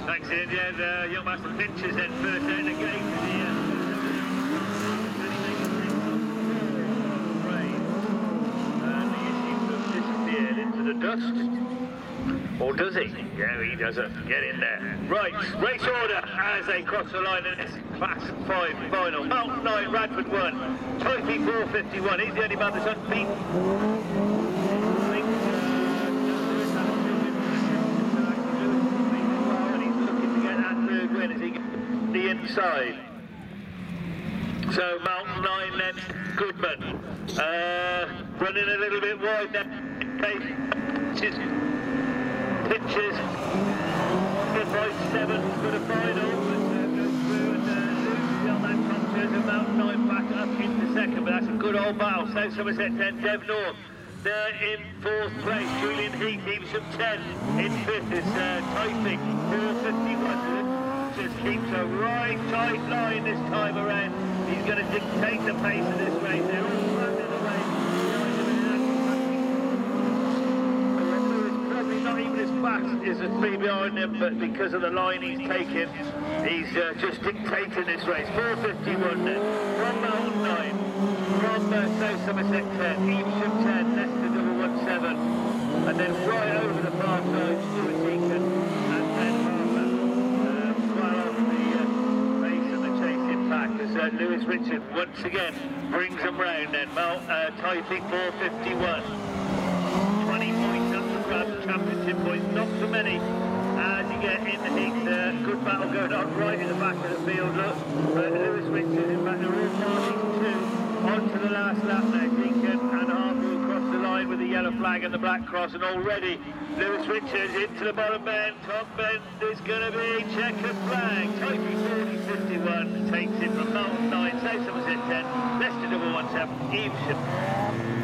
Thanks, Ian. Yeah, young master Pinches then first out of the gate. And he seems to have disappeared into the dust. Or does he? Yeah, he doesn't. Get in there. Right, race order as they cross the line in this Class 5 final. Mountain 9, Radford 1. Toyfee 451. He's the only man that's unbeaten. The inside. So Mountain 9 then Goodman running a little bit wide then. Pinches 5-7 for the final, but goes through and on that top turns and Mountain 9 back up into second, but that's a good old battle. South Somerset 10, Dev North. They're in 4th place. Julian Heath, Evesham 10 in 5th is Toyfee 451. Just keeps a right tight line this time around. He's going to dictate the pace of this race. They're all running away. It's probably not even as fast as the 3 behind him, but because of the line he's taken, he's just dictating this race. 451 then. From Mountain 9, from South Somerset 10, Evesham 10, Leicester 117, and then right over the far side, Stuart Deacon and then as Lewis Richard once again brings them round then. Toyfee 451. 20 points up to grab the championship points. Not so many as you get in the heat. Good battle going on right in the back of the field. Look, Lewis Richard, in fact, they're all passing two on to the last lap now. Deacon and Harper across the line with the yellow flag and the black cross, and already Lewis Richards into the bottom bend. Top bend is going to be checkered flag. Toyfee 40-51 takes it from Mountain 9, South Somerset 10, Leicester 117, Evesham